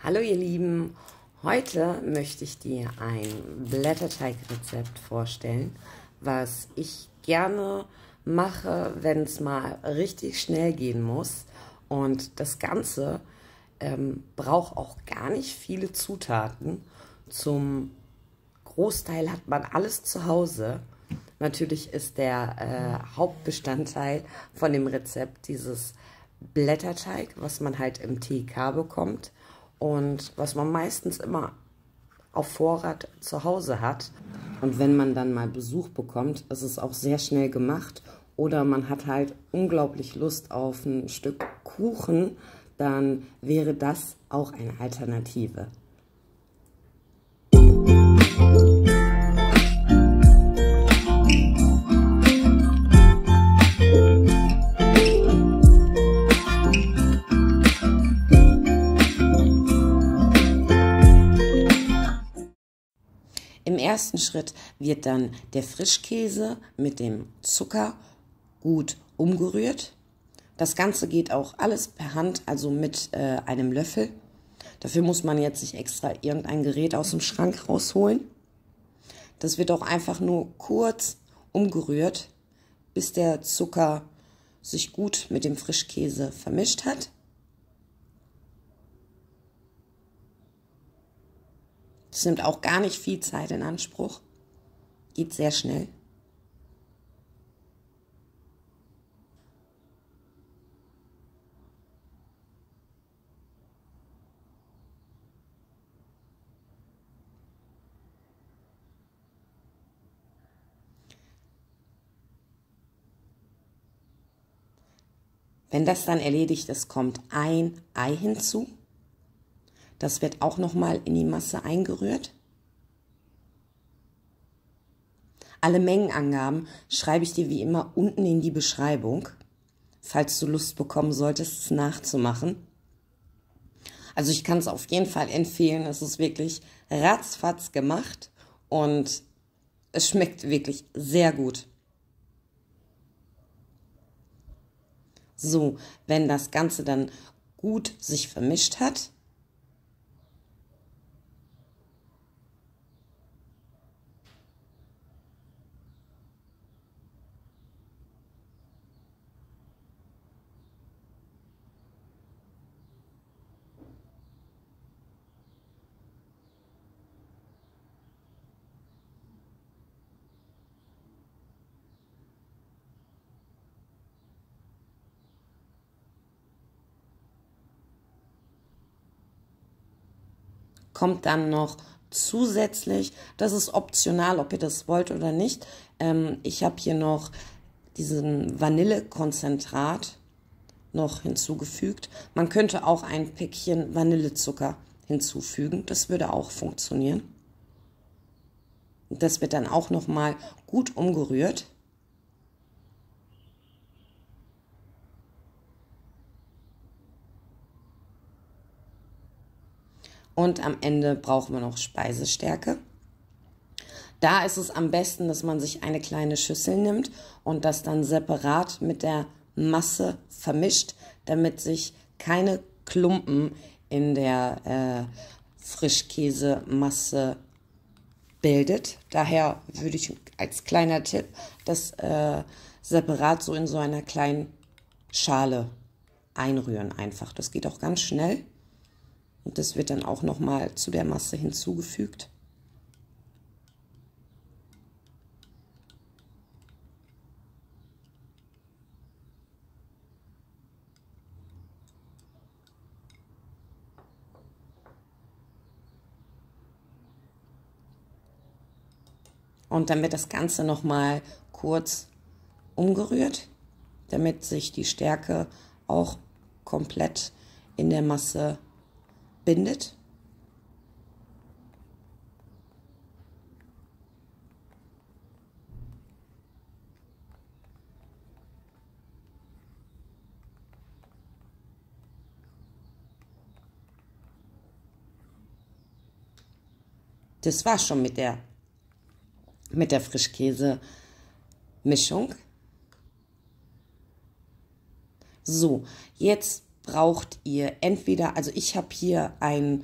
Hallo ihr Lieben, heute möchte ich dir ein Blätterteigrezept vorstellen, was ich gerne mache, wenn es mal richtig schnell gehen muss. Und das Ganze braucht auch gar nicht viele Zutaten. Zum Großteil hat man alles zu Hause. Natürlich ist der Hauptbestandteil von dem Rezept dieses Blätterteig, was man halt im TK bekommt und was man meistens immer auf Vorrat zu Hause hat. Und wenn man dann mal Besuch bekommt, ist es auch sehr schnell gemacht. Oder man hat halt unglaublich Lust auf ein Stück Kuchen, dann wäre das auch eine Alternative. Im ersten Schritt wird dann der Frischkäse mit dem Zucker gut umgerührt. Das Ganze geht auch alles per Hand, also mit einem Löffel. Dafür muss man jetzt sich extra irgendein Gerät aus dem Schrank rausholen. Das wird auch einfach nur kurz umgerührt, bis der Zucker sich gut mit dem Frischkäse vermischt hat. Das nimmt auch gar nicht viel Zeit in Anspruch. Geht sehr schnell. Wenn das dann erledigt ist, kommt ein Ei hinzu. Das wird auch nochmal in die Masse eingerührt. Alle Mengenangaben schreibe ich dir wie immer unten in die Beschreibung, falls du Lust bekommen solltest, es nachzumachen. Also ich kann es auf jeden Fall empfehlen, es ist wirklich ratzfatz gemacht und es schmeckt wirklich sehr gut. So, wenn das Ganze dann gut sich vermischt hat, kommt dann noch zusätzlich, das ist optional, ob ihr das wollt oder nicht, ich habe hier noch diesen Vanillekonzentrat noch hinzugefügt. Man könnte auch ein Päckchen Vanillezucker hinzufügen, das würde auch funktionieren. Das wird dann auch noch mal gut umgerührt. Und am Ende brauchen wir noch Speisestärke. Da ist es am besten, dass man sich eine kleine Schüssel nimmt und das dann separat mit der Masse vermischt, damit sich keine Klumpen in der Frischkäsemasse bildet. Daher würde ich als kleiner Tipp das separat so in so einer kleinen Schale einrühren einfach. Das geht auch ganz schnell. Und das wird dann auch nochmal zu der Masse hinzugefügt. Und dann wird das Ganze nochmal kurz umgerührt, damit sich die Stärke auch komplett in der Masse bindet. Das war schon mit der Frischkäse-Mischung. So, jetzt braucht ihr entweder, also ich habe hier eine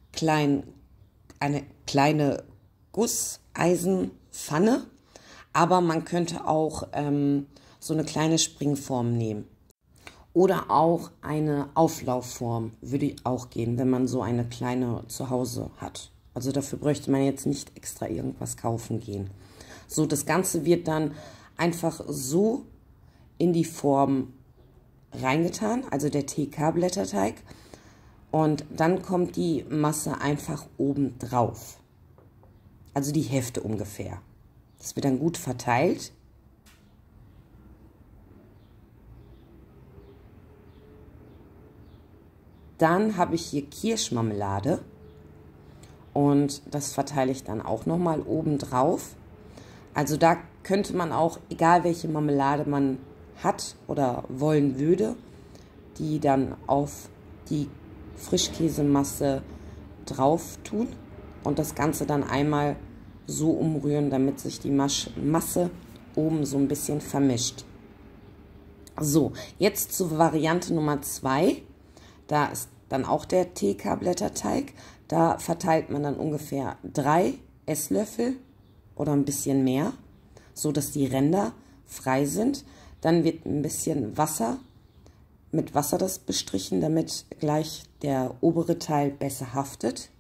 kleine Gusseisenpfanne, aber man könnte auch so eine kleine Springform nehmen. Oder auch eine Auflaufform würde auch gehen, wenn man so eine kleine zu Hause hat. Also dafür bräuchte man jetzt nicht extra irgendwas kaufen gehen. So, das Ganze wird dann einfach so in die Form reingetan, also der TK-Blätterteig. Und dann kommt die Masse einfach oben drauf. Also die Hälfte ungefähr. Das wird dann gut verteilt. Dann habe ich hier Kirschmarmelade und das verteile ich dann auch nochmal oben drauf. Also da könnte man auch, egal welche Marmelade man hat oder wollen würde, die dann auf die Frischkäsemasse drauf tun und das Ganze dann einmal so umrühren, damit sich die Masse oben so ein bisschen vermischt. So, jetzt zur Variante Nummer 2. Da ist dann auch der TK-Blätterteig. Da verteilt man dann ungefähr 3 Esslöffel oder ein bisschen mehr, so dass die Ränder frei sind. Dann wird ein bisschen mit Wasser das bestrichen, damit gleich der obere Teil besser haftet.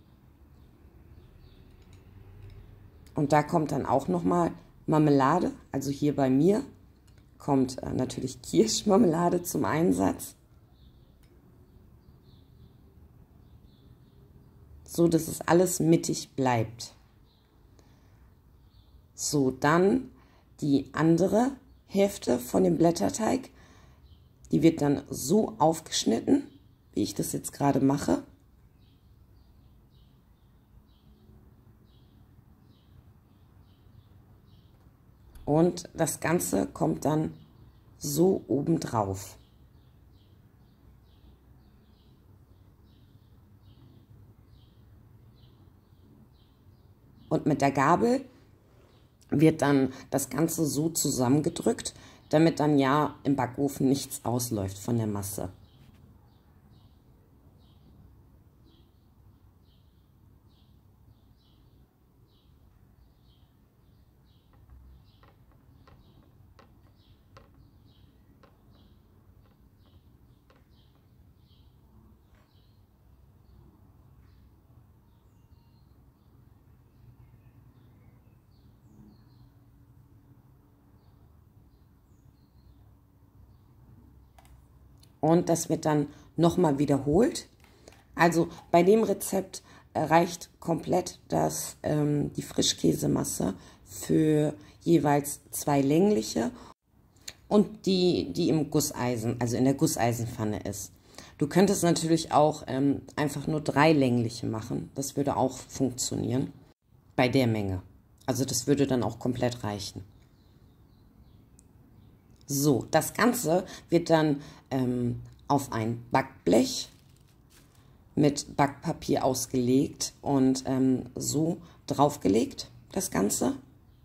Und da kommt dann auch nochmal Marmelade. Also hier bei mir kommt natürlich Kirschmarmelade zum Einsatz. So dass es alles mittig bleibt. So, dann die andere Hälfte von dem Blätterteig. Die wird dann so aufgeschnitten, wie ich das jetzt gerade mache. Und das Ganze kommt dann so oben drauf. Und mit der Gabel wird dann das Ganze so zusammengedrückt, damit dann ja im Backofen nichts ausläuft von der Masse. Und das wird dann nochmal wiederholt. Also bei dem Rezept reicht komplett die Frischkäsemasse für jeweils 2 längliche und die im Gusseisen, also in der Gusseisenpfanne ist. Du könntest natürlich auch einfach nur 3 längliche machen. Das würde auch funktionieren bei der Menge. Also das würde dann auch komplett reichen. So, das Ganze wird dann auf ein Backblech mit Backpapier ausgelegt und so draufgelegt, das Ganze.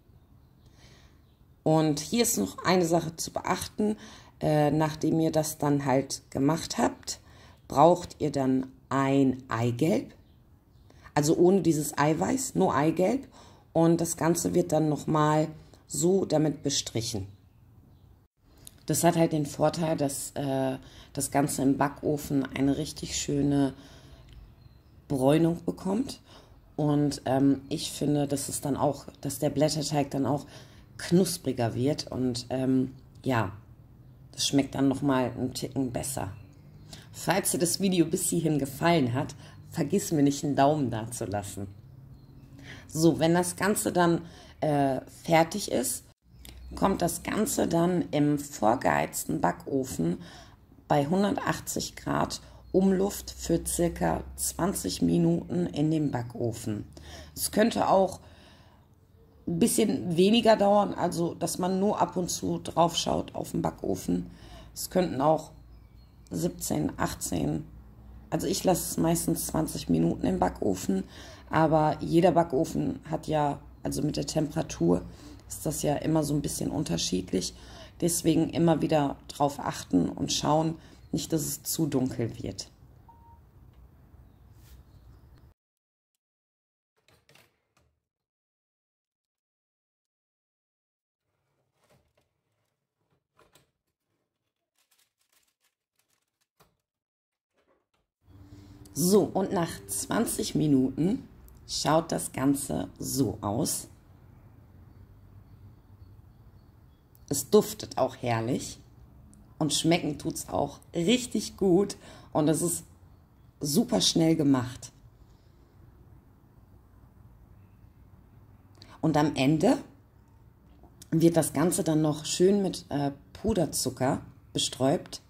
Und hier ist noch eine Sache zu beachten. Nachdem ihr das dann halt gemacht habt, braucht ihr dann ein Eigelb. Also ohne dieses Eiweiß, nur Eigelb. Und das Ganze wird dann nochmal so damit bestrichen. Das hat halt den Vorteil, dass das Ganze im Backofen eine richtig schöne Bräunung bekommt. Und ich finde, dass der Blätterteig dann auch knuspriger wird. Und ja, das schmeckt dann nochmal einen Ticken besser. Falls dir das Video bis hierhin gefallen hat, vergiss mir nicht einen Daumen da zu lassen. So, wenn das Ganze dann fertig ist, kommt das Ganze dann im vorgeheizten Backofen bei 180 Grad Umluft für circa 20 Minuten in den Backofen. Es könnte auch ein bisschen weniger dauern, also dass man nur ab und zu drauf schaut auf den Backofen. Es könnten auch 17, 18, also ich lasse es meistens 20 Minuten im Backofen, aber jeder Backofen hat ja, also mit der Temperatur ist das ja immer so ein bisschen unterschiedlich. Deswegen immer wieder drauf achten und schauen, nicht, dass es zu dunkel wird. So, und nach 20 Minuten schaut das Ganze so aus. Es duftet auch herrlich und schmecken tut es auch richtig gut und es ist super schnell gemacht. Und am Ende wird das Ganze dann noch schön mit Puderzucker bestäubt.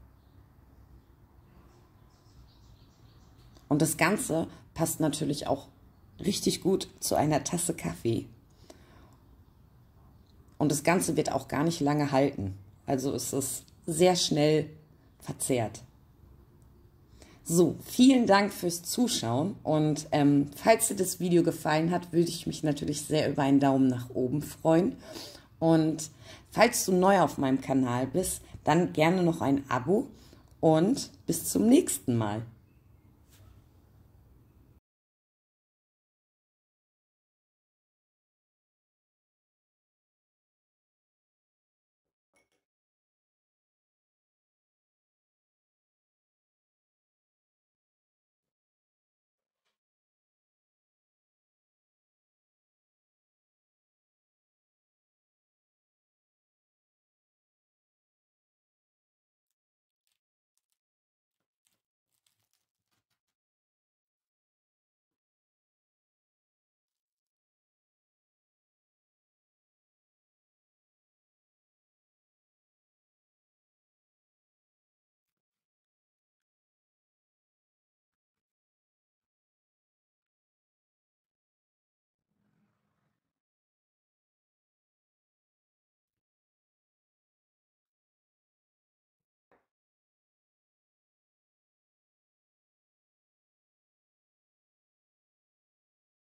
Und das Ganze passt natürlich auch richtig gut zu einer Tasse Kaffee. Und das Ganze wird auch gar nicht lange halten. Also es ist sehr schnell verzehrt. So, vielen Dank fürs Zuschauen. Und falls dir das Video gefallen hat, würde ich mich natürlich sehr über einen Daumen nach oben freuen. Und falls du neu auf meinem Kanal bist, dann gerne noch ein Abo und bis zum nächsten Mal.